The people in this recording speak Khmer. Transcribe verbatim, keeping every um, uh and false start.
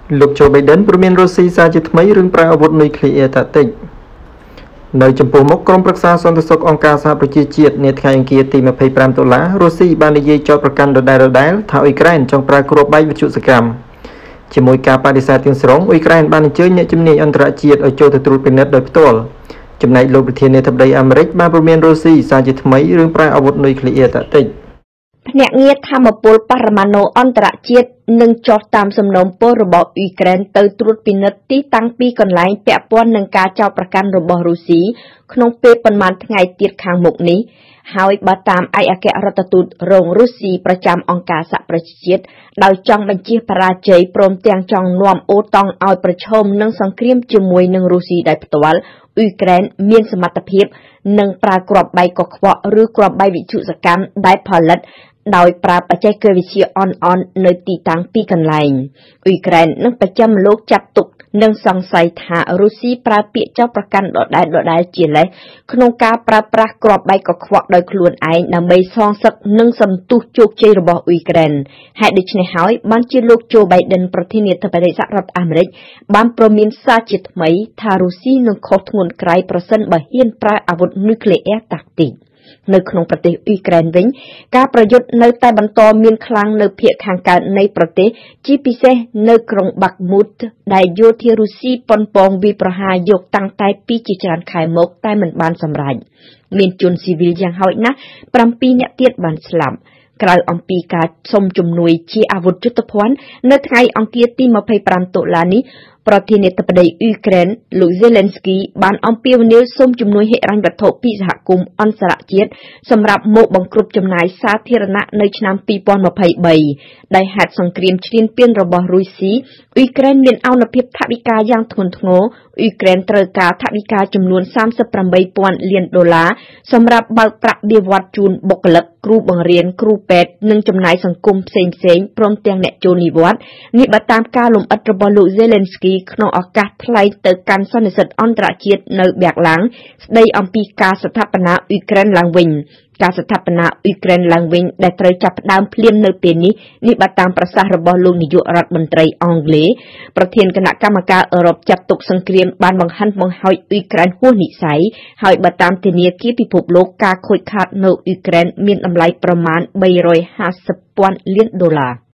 លោកโจ Biden ព្រមានរុស្ស៊ីសារជាថ្មីរឿងប្រើអាវុធនុយក្លេអ៊ែរតាតិចនៅចំពោះមុខក្រុមប្រឹក្សាសន្តិសុខអង្គការសហប្រជាជាតិនាថ្ងៃអង្គារទីtwenty-fiveដុល្លាររុស្ស៊ីបាននិយាយចោទប្រកាន់ដដែលៗថាអ៊ុយក្រែនចង់ប្រើគ្រាប់បែកវិទ្យុសកម្មជាមួយការបដិសេធទាំងស្រុងអ៊ុយក្រែនបានអញ្ជើញអ្នកជំនាញអន្តរជាតិឲ្យចូលទៅត្រួតពិនិត្យដោយផ្ទាល់ចំណែកលោកប្រធានាធិបតីអាមេរិកបានព្រមានរុស្ស៊ីសារជាថ្មីរឿងប្រើអាវុធនុយក្លេអ៊ែរតាតិចភ្នាក់ងារធម្មពលបរមាណូអន្តរជាតិនឹងចោះតាមសំណូមពររបស់អ៊ុយក្រែនទៅត្រួតពិនិត្យទីតាំងពីកន្លែងពាក់ព័ន្ធនឹងការចោទប្រកាន់របស់រុស្ស៊ីក្នុងពេលប៉ុន្មានថ្ងៃទៀតខាងមុខនេះហើយបើតាមឯកអគ្គរដ្ឋទូតរងរុស្ស៊ីប្រចាំអង្គការសហប្រជាជាតិដោយចង់បញ្ជះបរាជ័យព្រមទាំងចង់នាំអូតង់ឲ្យប្រឈមនឹងសង្គ្រាមជាមួយនឹងរុស្ស៊ីដោយផ្ទាល់អ៊ុយក្រែនមានសមត្ថភាពនឹងប្រើគ្រាប់បែកកខ្វក់ឬគ្រាប់បែកវិទ្យុសកម្មដែលផលិតដោយប្រើបច្ចេកវិទ្យាអនអននៅទីតាំងពីកន្លែងអ៊ុយក្រែននឹងប្រចាំលោកចាត់ទុកនិងសង្ស័យថារុស្ស៊ីប្រើពាក្យចោទប្រកាន់ដដែលដដែលជាលេសក្នុងការប្រើប្រាស់គ្រាប់បែកកខ្វក់ដោយខ្លួនឯងដើម្បីសងសឹកនិងសន្ទុះជោគជ័យរបស់អ៊ុយក្រែនហេតុដូច្នេះហើយបានជាលោកโจ Biden ប្រធានាធិបតីសហរដ្ឋអាមេរិកបានព្រមានសារជាថ្មីថារុស្ស៊ីនឹងខុសធ្ងន់ក្រៃប្រសិនបើហ៊ានប្រើអាវុធនុយក្លេអ៊ែរតាក់ទីកនៅក្នុងប្រទេសអ៊ុយក្រែនវិញការប្រយុទ្ធនៅតែបន្តមានខ្លាំងនៅភាគខាងកើតនៃប្រទេសជាពិសេសនៅក្រុងបាក់មូតដែលយោធារុស្ស៊ីប៉ុនប៉ងវាយប្រហារយកតាំងតែពីជាច្រើនខែមកតែមិនបានសម្រេចមានជនស៊ីវិលយ៉ាងហោចណាស់sevenនាក់ទៀតបានស្លាប់ក្រៅអំពីការសុំជំនួយជាអាវុធយុទ្ធភ័ណ្ឌនៅថ្ងៃអង្គារទីtwenty-fiveដុល្លារនេះប្រធានាធិបតីអ៊ុយក្រែនលោក Zelensky បានអំពាវនាវសូមជំនួយហិរញ្ញវត្ថុពីសហគមន៍អន្តរជាតិសម្រាប់មកបង្គ្រប់ចំណាយសាធារណៈនៅឆ្នាំtwenty twenty-threeដោយហេតុសង្គ្រាមឈ្លានពានរបស់រុស្ស៊ីអ៊ុយក្រែនមានអនុភាពថវិកាយ៉ាងធ្ងន់ធ្ងរអ៊ុយក្រែនត្រូវការថវិកាចំនួនthirty-eight thousandលានដុល្លារសម្រាប់បើកប្រាក់បៀវត្សជូនបុគ្គលិកគ្រូបង្រៀនគ្រូពេទ្យនិងចំណាយសង្គមផ្សេងៗព្រមទាំងអ្នកចូលនិវត្តន៍នេះបើតាមការលំអិតរបស់លោក Zelensky ក្នុងឱកាសថ្លែងទៅកាន់សន្និសីទអន្តរជាតិនៅបែកឡាំងស្ដីអំពីការស្ថាបនាអ៊ុយក្រែនឡើងវិញការស្ថាបនាអ៊ុយក្រែនឡើងវិញដែលត្រូវចាប់ផ្ដើមភ្លាមនៅពេលនេះនេះបើតាមប្រសាសន៍របស់លោកនាយករដ្ឋមន្ត្រីអង់គ្លេសប្រធានគណៈកម្មការអឺរ៉ុបចាត់ទុកសង្គ្រាមបានបង្ហិនបង្ហោចអ៊ុយក្រែនហួសនិស្ស័យហើយបើតាមធនាគារពិភពលោកការខូចខាតនៅអ៊ុយក្រែនមានតម្លៃប្រមាណthree hundred fifty thousandលានដុល្លារ